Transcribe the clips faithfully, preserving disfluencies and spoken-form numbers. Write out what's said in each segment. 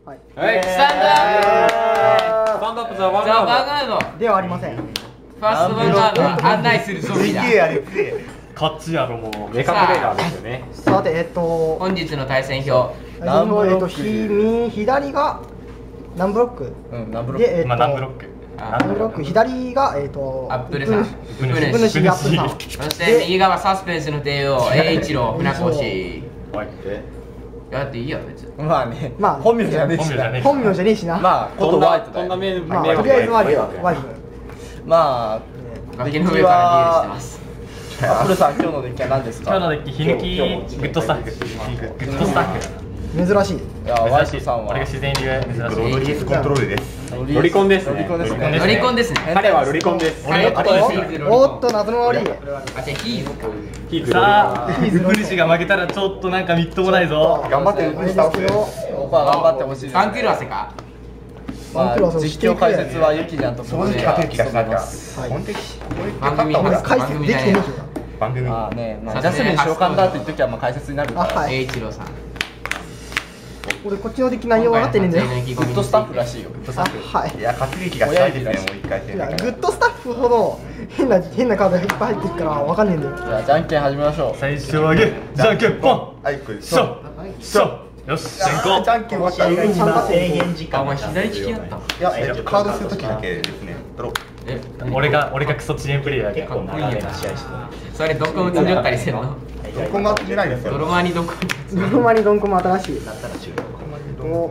はい。 はい、スタンドアップ。スタンドアップザバンガード。 ではありません。 ファーストバンガード案内するゾンビだ。 勝ちやろもう。メカトレーダーですよね。 さて、えっと本日の対戦表。 何ブロック？えっとひ左が何ブロック？ うん、何ブロック？ で、えっと何ブロック？ 何ブロック？左がえっとアップルさん。 ウプ主アップルさん。 そして右側サスペンスの帝王栄一郎船越。 はい。 やっていいや別に。 まあね、 まあ本名じゃねえしな。 本名じゃねえしな。 まあ、ことワイトだよ。 まあ、とりあえずワイト。ワイト。 まあ、 崖の上からリールしてます。 アップルさん、今日のデッキは何ですか？ 今日のデッキ、ひぬきグッドスタッフ。グッドスタッフ。 珍しい。 いや、ワイトさんは俺が自然流珍しい。 ロリエスコントロールです。 ロリコンですね。 ロリコンですね。 彼はロリコンです。 彼おっと、謎のロリ。 あ、じゃあヒーズか。 ヒーズ。さあ、ウプ主が負けたらちょっとなんかみっともないぞ。 頑張ってウプ主倒す。 ここは頑張ってほしいです。 ファンクル汗か。 まあ、実況解説はユキちゃんと正直勝てる気がしないから。本的番組解説できてねえ。番組。 まあね、ジャスミン召喚だって言っときはまあ解説になるから。 栄一郎さん。 俺こっちの的内容分かってねえんだよ。 グッドスタッフらしいよ。 はい。 いや、勝てる気がしないですね、もう一回戦。 いや、グッドスタッフほど変な変なカードがいっぱい入ってるから分かんねえんだよ。 じゃあじゃんけん始めましょう。 最初はグー、じゃんけんポン。 はい、これ。 しょ、しょ。よし、先行。 じゃんけん終わったら参加制限時間。お前左利きやった。 いや、えっとカードするときだけですね。ドロー。 え、俺が俺がクソ遅延プレイヤーやけど。 かっこいいな試合して。それどこも積んじゃったりするの？ どこも出ないですよ。 ドロマにどこ？ ドロマにドンコも新しい。お。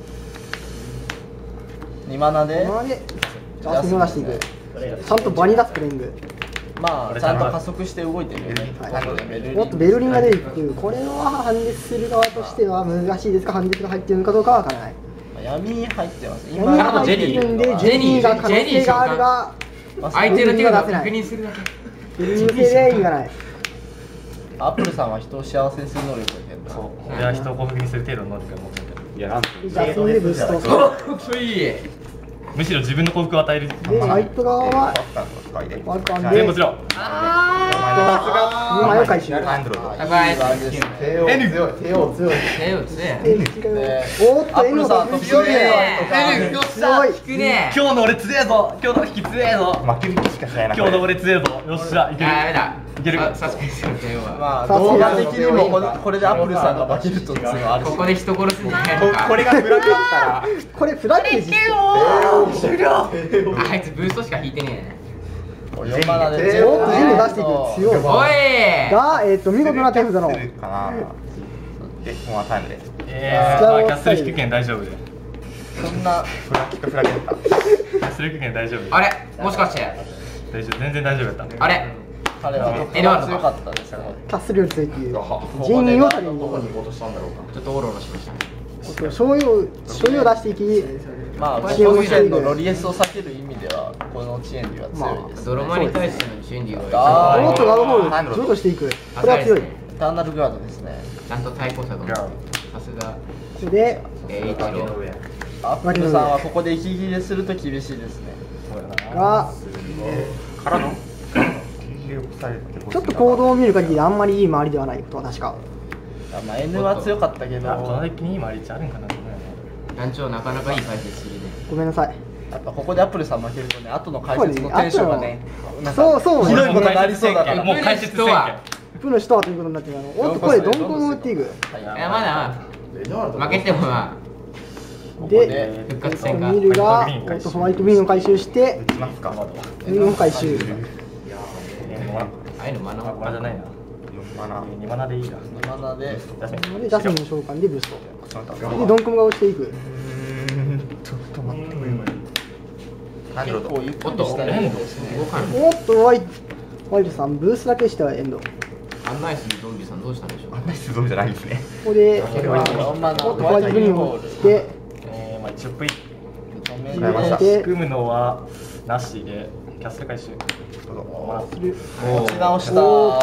にマナで。 じゃあ進み出していく。ちゃんと場に出すプレイング。 まあちゃんと加速して動いてるよね。 もっとベルリンが出てくる。これはハンデスする側としては難しいですか？ハンデスが入ってるのかどうかは分からない。 闇入ってます。 今入ってるんでジェニーが可能性があるが、 相手の手を確認するだけ。 ベルリンのせいで意味がない。 アップルさんは人を幸せにする能力だけど。 そう。俺は人を幸福にする程度の能力を持ってる。いや、なんて。 じゃあそれでブースト。 むしろ自分の幸福を与える。 で、ライト側はワルカンで。 全部しろ。 ああ。にまいを回収。 高い。 帝王強い。帝王強い。 帝王強い。 おっと、エノが強いね。 強い。引くね。 今日の俺強えぞ。今日の引き強えぞ。 負ける気しかしないな。 今日の俺強えぞ。よっしゃ、いける。 ダメだ。 いける。 サスペンスの帝王は。 まあ動画的にもこれでアップルさんが負けるとっていうのはあるし。 ここで人殺すんじゃないのか。 これがフラグだったら。 これフラッグ実終了。あいつブーストしか引いてねえ。よんマナでえ。おっと、全部出していく。強い。 おい。 が、えっと、見事な手札の。 かな。で、もうタイムで。 えー、まあキャッスル引くけん大丈夫で。 そんなフラキックフラグだった。 キャッスル引くけん大丈夫。 あれ、もしかして。 大丈夫、全然大丈夫だった。 あれ。 彼はとっても強かったですね。 キャッスルより強いっていう。ジェニーを取りに行こう。 ちょっとオロオロしました。 醤油を醤油を出していき。 まあ、この時点のロリエスを避ける意味では、このチェーンリは強いです。 ドロマに対しての心理が。 おっと、ガードホール、譲渡していく。これは強い。 ターナルガードですね。 ちゃんと対抗策を。さすが。 で、 栄一郎。 アップルさんはここで息切れすると厳しいですね。 が、 からのちょっと行動を見る限りあんまりいい回りではないとは確か。 まあ N は強かったけど、 このデッキにいい回り値あるんかな。 団長なかなかいい解説するね。 ごめんなさい。 やっぱここでアップルさん負けるとね、後の解説のテンションがね、 そうそう、 ひどいことになりそうだから。 もう解説とはプロ人はということになってる。おっと、これドンコも打っていく。 いやまだ負けてもまあ。 で、 復活戦がミルがおっとホワイトウィンを回収して打ちますか。 ウィンを回収。 ああいうのマナマナじゃないな。 マナにマナでいいな。 にマナでで、ジャスミンの召喚でブースト。で、ドンコムが落ちていく。 ちょっと待ってくれよ。 結構ゆっくりしたね。 おっと、ホワイトホワイトさん、ブースだけしてはエンド。 案内するゾンビさんどうしたんでしょう。 案内するゾンビじゃないですね。 ここで、 よんマナおっと、ホワイトグリーンをして、 えー、まあ一応プイで、 組むのはなしでキャッスル回収。 持ち直した。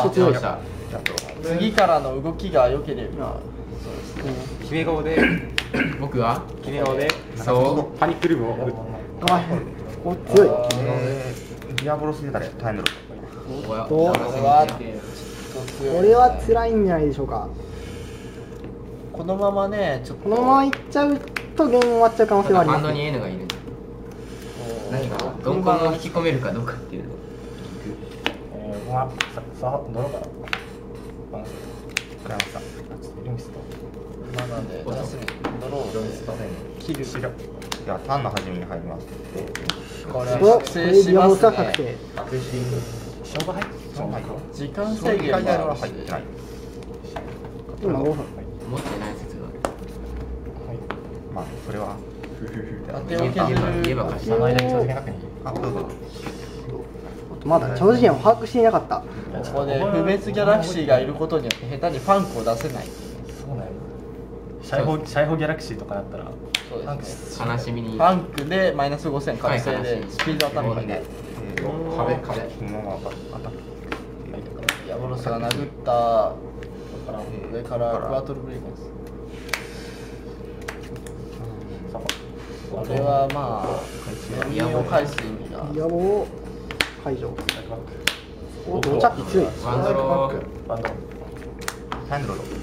次からの動きが良ければ。 決め顔で僕は決め顔でそうパニックルームをあ、お強い。 ディアボロスで誰タイムロと、これは辛いんじゃないでしょうか。 このままね、ちょっとこのままいっちゃうとゲーム終わっちゃう可能性はあります、 バンドに N がいる。何がどんこんを引き込めるかどうかっていうの。 えー、ごま、さ、さ、ドローかな。バンス。 クラムさんリングスと。 なのでジャスミンドローでキル。白。 ではターンの始めに入りますこれはお、 覚これ醒しますビアボスは確ね。 定。 生姜入っそうはい時間制限制限はもあるし入ってない今ごふん。 持ってない説がある。 まあそれはふふふ当てを削る言えば貸したその間に挑戦確認。 あどうぞまだ超次元を把握していなかった。 ここで不滅ギャラクシーがいることによって下手にファンクを出せない。 そうなんや。シャイホシャイホギャラクシーとかだったら。 そうですね。 悲しみに。 ファンクでマイナスごせん覚醒でスピードアタックでえーと壁壁そのままアタックヤボロスが殴った上からクワトルブレイクです。これはまあ闇を返す意味がビアボを解除。お、ドチャッピ強い。 ワンドロー。 バンド。 タイムロード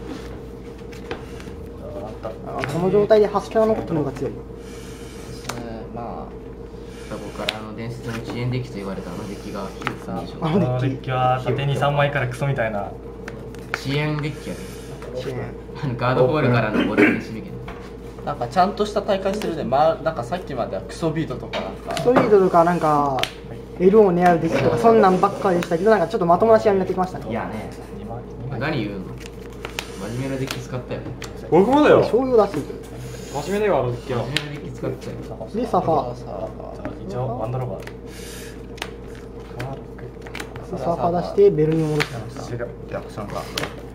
あこの状態でハスキャラのことの方が強い。 ですね。まここからあの伝説の遅延デッキと言われたあのデッキがヒルさんでしょうか。 あのデこのデッキは縦にさんまいからクソみたいな。 遅延デッキやね。 支援。 あのガードホールからのボールにしめけど。 あなんかちゃんとした大会してるね。まあなんかさっきまではクソビートとかなんかストリートとかなんか L を狙うデッキとかそんなんばっかりでしたけど、なんかちょっとまともな試合になってきましたね。 いやねにまいにまい何言うの？真面目なデッキ使ったよね。 僕もだよ。 醤油を出していく。 真面目だよ、あの時は。 真面目なデッキ使ったよ。 で、サファー。 さあ一応ワンドローバー。 でサファー出してベルに戻してました。 終了。 でアクションか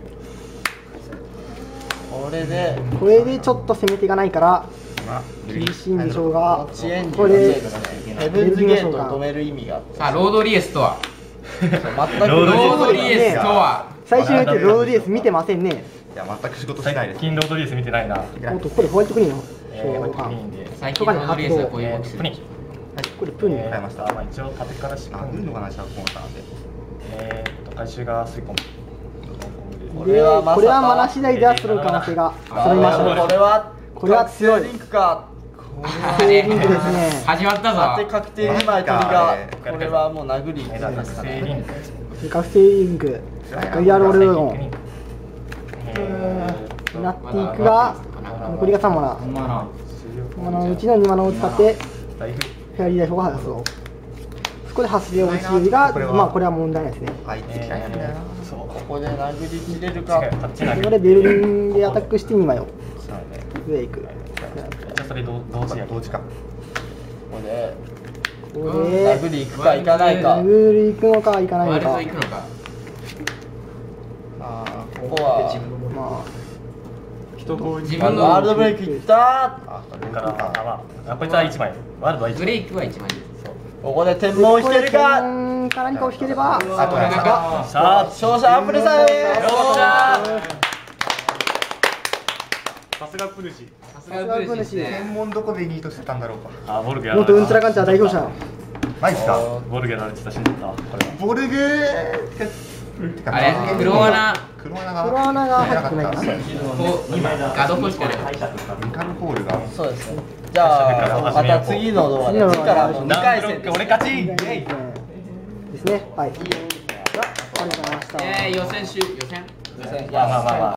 これでこれでちょっと攻め手がないから今厳しいんでしょうが、 遅延時これですね。ヘブンズゲートを止める意味があってさあ、ロードリエスとは全くロロードリエスとは最初に言ってロードリエース見てませんね。 いや全く仕事しないです最近ロードリース見てないな。 おっと、これホワイトクリーンのえー、ホワイト召喚。 クリーンで。 最近ロードリエスはこういうえー、 動きするプニ。 これプニえー変えましたまあ一応縦から仕あ込んで来るのかなシャープモーターでえーっと回収が吸い込む。 こで、 れはまさかこれはマナ次第では揃う可能性が揃いました。 これはこれは強いリンクかあセーリングですね。 始まった当てぞ。 確定に枚取りがこれはもう殴りにえなりー学生ますかね。 リンク。 学生リンク、ガイアロールドロンえーになっていくが、残りがさんマナ。マナのうちのにマナを使ってライフ。 フェアリーダイフが発動。そこで発生落ちよりが、まあこれは問題ないですね。 あいつ嫌いなんだよなそう。 ここで殴り切れるか。 違う、タッチなここでベルリンでアタックしてにまいをそうね上へ行く。 じゃあそれ同同時や同時かここでここで殴り行くか行かないか。 殴り行くのか行かないワールドのか。 行くのか。 あーここはま人通り自分のワールドブレイクいったあだから、あ、まあ、あこいつはいちまい。ワールドはいちまい。 ブレイクはいちまい。 ここで天あ、 文を引けるか。 天文か何かを引ければ、 あこれなんかさあ、 勝者アップルさんです。 よっしゃさすがプルシ。 さすがブレイクですね。 専門どこでニートしてたんだろうかあ、ボルグやられた。 元ウンチャラカンチャー代表者。 マジかボルグやられてたしんどったわ。これは。 ボルグーてかあれ黒穴黒穴が黒穴が入ってないかな。 こうガードホールしかない。 ミカルホールがそうですね。じゃあまた次の動画で次からもうにかい戦です。 俺勝ち。イェイ。 ですね。はい。では、ありがとうございました。 えー、予選終予選予選まあまあまあまあ。